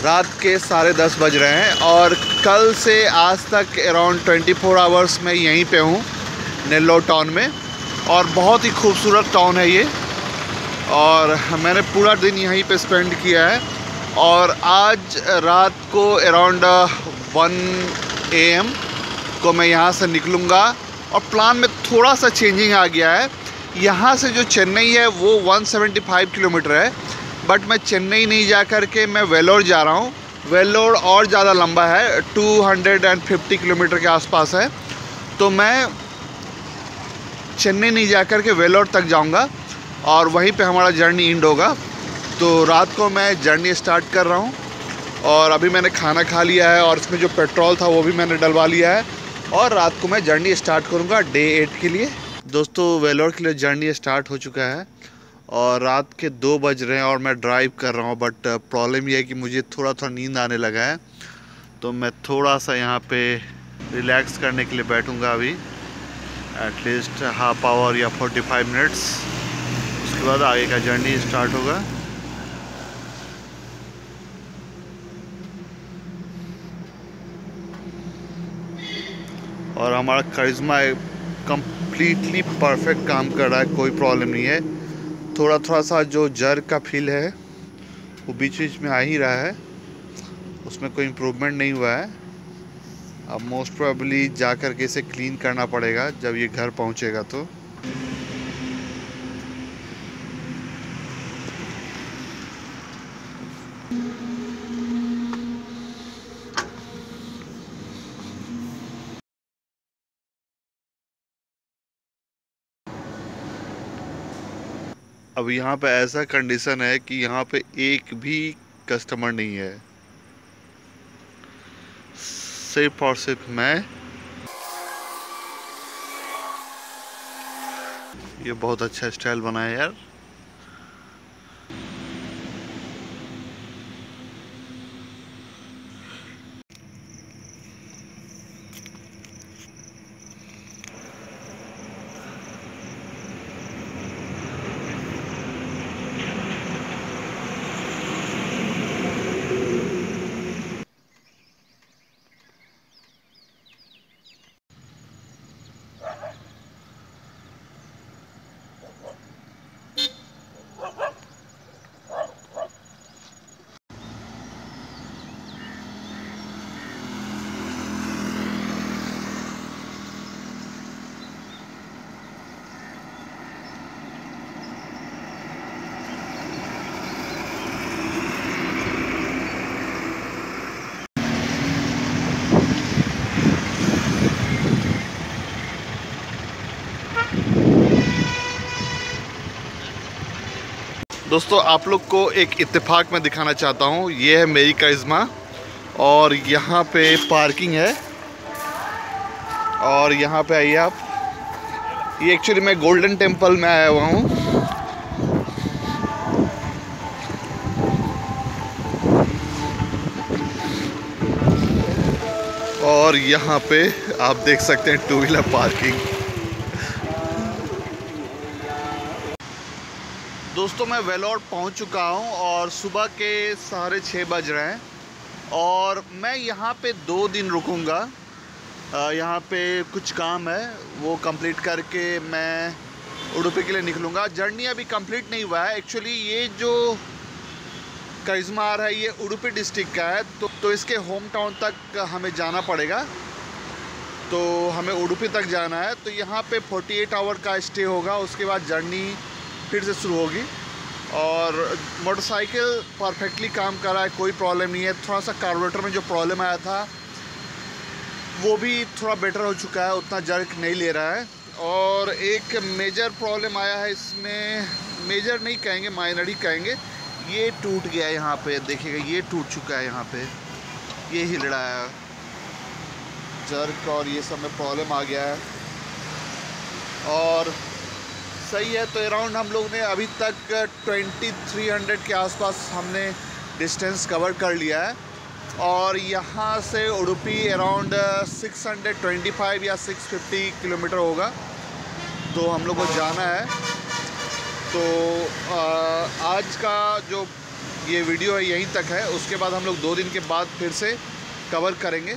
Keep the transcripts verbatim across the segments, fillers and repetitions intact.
रात के साढ़े दस बज रहे हैं और कल से आज तक अराउंड ट्वेंटी फोर आवर्स में यहीं पे हूँ नेल्लोर टाउन में। और बहुत ही खूबसूरत टाउन है ये और मैंने पूरा दिन यहीं पे स्पेंड किया है। और आज रात को अराउंड वन ए एम को मैं यहाँ से निकलूँगा और प्लान में थोड़ा सा चेंजिंग आ गया है। यहाँ से जो चेन्नई है वो वन सेवेंटी फाइव किलोमीटर है, बट मैं चेन्नई नहीं जा कर के मैं वेल्लोर जा रहा हूँ। वेल्लोर और ज़्यादा लंबा है, टू हंड्रेड फिफ्टी किलोमीटर के आसपास है। तो मैं चेन्नई नहीं जा कर के वेल्लोर तक जाऊँगा और वहीं पे हमारा जर्नी एंड होगा। तो रात को मैं जर्नी स्टार्ट कर रहा हूँ और अभी मैंने खाना खा लिया है और इसमें जो पेट्रोल था वो भी मैंने डलवा लिया है और रात को मैं जर्नी स्टार्ट करूँगा डे एट के लिए। दोस्तों वेल्लोर के लिए जर्नी स्टार्ट हो चुका है और रात के दो बज रहे हैं और मैं ड्राइव कर रहा हूँ। बट प्रॉब्लम ये है कि मुझे थोड़ा थोड़ा नींद आने लगा है, तो मैं थोड़ा सा यहाँ पे रिलैक्स करने के लिए बैठूँगा अभी एटलीस्ट हाफ आवर या फोर्टी फाइव मिनट्स। उसके बाद आगे का जर्नी स्टार्ट होगा। और हमारा करिश्मा कंप्लीटली परफेक्ट काम कर रहा है, कोई प्रॉब्लम नहीं है। थोड़ा थोड़ा सा जो जर का फील है वो बीच बीच में आ ही रहा है, उसमें कोई इम्प्रूवमेंट नहीं हुआ है। अब मोस्ट प्रोबेबली जा कर के इसे क्लीन करना पड़ेगा जब ये घर पहुंचेगा। तो अब यहाँ पे ऐसा कंडीशन है कि यहाँ पे एक भी कस्टमर नहीं है, सिर्फ और सिर्फ मैं। ये बहुत अच्छा स्टाइल बना है यार। दोस्तों आप लोग को एक इत्तेफाक मैं दिखाना चाहता हूँ। ये है मेरी करिश्मा और यहाँ पे पार्किंग है और यहाँ पे आइए आप। ये एक्चुअली मैं गोल्डन टेम्पल में आया हुआ हूँ और यहाँ पे आप देख सकते हैं टू व्हीलर पार्किंग। दोस्तों मैं वेल्लोर पहुंच चुका हूं और सुबह के साढ़े छः बज रहे हैं और मैं यहां पे दो दिन रुकूंगा। यहां पे कुछ काम है वो कंप्लीट करके मैं उडुपी के लिए निकलूंगा। जर्नी अभी कंप्लीट नहीं हुआ है। एक्चुअली ये जो करिश्मा आ रहा है ये उडुपी डिस्ट्रिक्ट का है, तो, तो इसके होम टाउन तक हमें जाना पड़ेगा। तो हमें उडुपी तक जाना है, तो यहाँ पे अड़तालीस आवर का स्टे होगा। उसके बाद जर्नी फिर से शुरू होगी और मोटरसाइकिल परफेक्टली काम कर रहा है, कोई प्रॉब्लम नहीं है। थोड़ा सा कार्बोरेटर में जो प्रॉब्लम आया था वो भी थोड़ा बेटर हो चुका है, उतना जर्क नहीं ले रहा है। और एक मेजर प्रॉब्लम आया है इसमें, मेजर नहीं कहेंगे माइनर ही कहेंगे, ये टूट गया है। यहाँ पे देखिएगा ये टूट चुका है, यहाँ पे ये हिल रहा है जर्क और ये सब में प्रॉब्लम आ गया है और सही है। तो अराउंड हम लोग ने अभी तक तेईस सौ के आसपास हमने डिस्टेंस कवर कर लिया है और यहाँ से उडुपी अराउंड छह सौ पच्चीस या छह सौ पचास किलोमीटर होगा, तो हम लोग को जाना है। तो आ, आज का जो ये वीडियो है यहीं तक है। उसके बाद हम लोग दो दिन के बाद फिर से कवर करेंगे।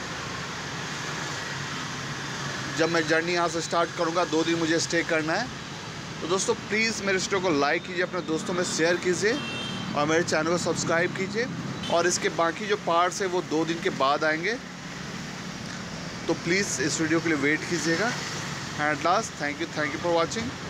जब मैं जर्नी यहाँ से स्टार्ट करूँगा, दो दिन मुझे स्टे करना है। तो दोस्तों प्लीज़ मेरे वीडियो को लाइक कीजिए, अपने दोस्तों में शेयर कीजिए और मेरे चैनल को सब्सक्राइब कीजिए। और इसके बाकी जो पार्ट्स हैं वो दो दिन के बाद आएंगे, तो प्लीज़ इस वीडियो के लिए वेट कीजिएगा। And last, thank you thank you for watching.